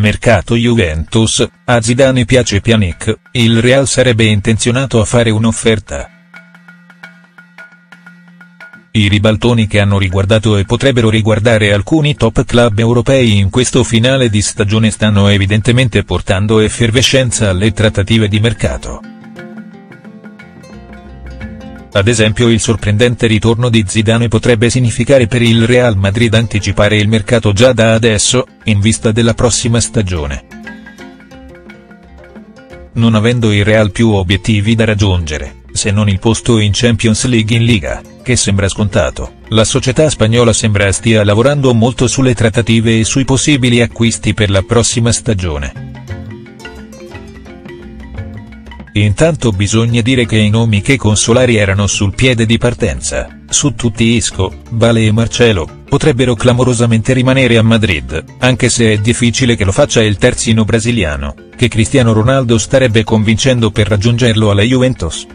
Mercato Juventus, a Zidane piace Pjanic, il Real sarebbe intenzionato a fare un'offerta. I ribaltoni che hanno riguardato e potrebbero riguardare alcuni top club europei in questo finale di stagione stanno evidentemente portando effervescenza alle trattative di mercato. Ad esempio il sorprendente ritorno di Zidane potrebbe significare per il Real Madrid anticipare il mercato già da adesso, in vista della prossima stagione. Non avendo il Real più obiettivi da raggiungere, se non il posto in Champions League in Liga, che sembra scontato, la società spagnola sembra stia lavorando molto sulle trattative e sui possibili acquisti per la prossima stagione. Intanto bisogna dire che i nomi che con Solari erano sul piede di partenza, su tutti Isco, Bale e Marcelo, potrebbero clamorosamente rimanere a Madrid, anche se è difficile che lo faccia il terzino brasiliano, che Cristiano Ronaldo starebbe convincendo per raggiungerlo alla Juventus.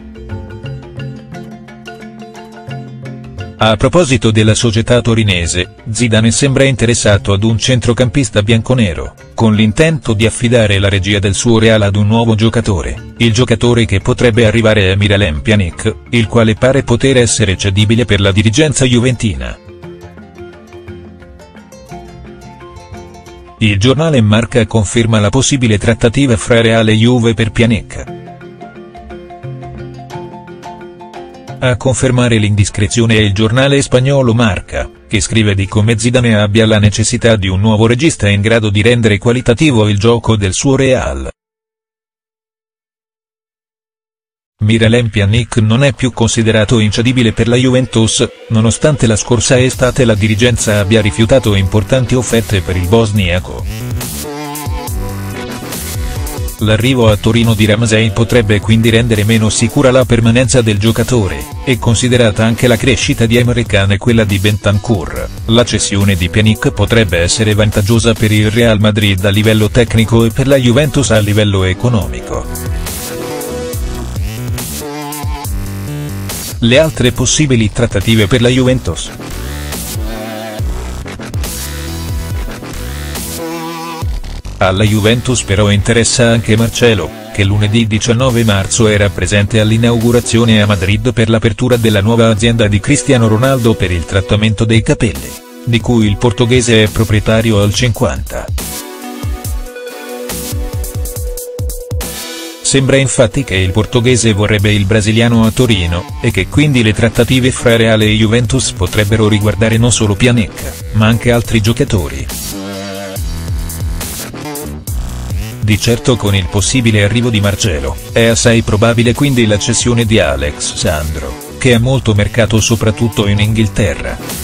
A proposito della società torinese, Zidane sembra interessato ad un centrocampista bianconero, con l'intento di affidare la regia del suo Real ad un nuovo giocatore. Il giocatore che potrebbe arrivare è Miralem Pjanic, il quale pare poter essere cedibile per la dirigenza juventina. Il giornale Marca conferma la possibile trattativa fra Real e Juve per Pjanic. A confermare l'indiscrezione è il giornale spagnolo Marca, che scrive di come Zidane abbia la necessità di un nuovo regista in grado di rendere qualitativo il gioco del suo Real. Miralem Pjanic non è più considerato incedibile per la Juventus, nonostante la scorsa estate la dirigenza abbia rifiutato importanti offerte per il bosniaco. L'arrivo a Torino di Ramsey potrebbe quindi rendere meno sicura la permanenza del giocatore, e considerata anche la crescita di Emre Can e quella di Bentancur, la cessione di Pjanic potrebbe essere vantaggiosa per il Real Madrid a livello tecnico e per la Juventus a livello economico. Le altre possibili trattative per la Juventus. Alla Juventus però interessa anche Marcelo, che lunedì 19 marzo era presente all'inaugurazione a Madrid per l'apertura della nuova azienda di Cristiano Ronaldo per il trattamento dei capelli, di cui il portoghese è proprietario al 50%. Sembra infatti che il portoghese vorrebbe il brasiliano a Torino, e che quindi le trattative fra Real e Juventus potrebbero riguardare non solo Pjanic, ma anche altri giocatori. Di certo con il possibile arrivo di Marcelo, è assai probabile quindi la cessione di Alex Sandro, che ha molto mercato soprattutto in Inghilterra.